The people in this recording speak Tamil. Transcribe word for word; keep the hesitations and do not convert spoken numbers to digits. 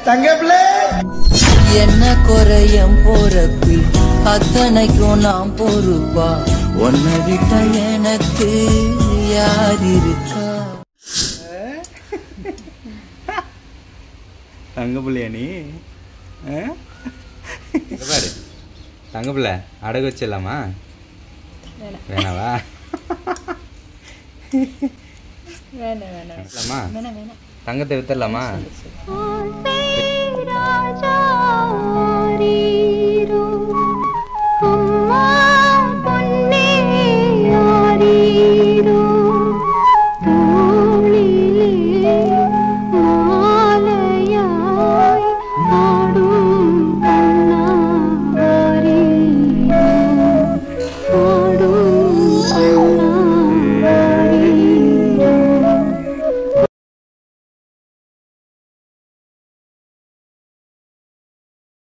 தங்கப்பிள்ளை என்ன குறையம் போறப்பி அத்தனைக்கும் நாம் பொறுப்பா ஒன்ன விட்ட எனக்கு யார் இருக்கா? தங்க பிள்ளையா நீ? பாரு தங்க பிள்ளை அடகு வச்சிடலாமா? வேணாவா? வேணாம் வேணாம் தங்கத்தை வித்துடலாமா?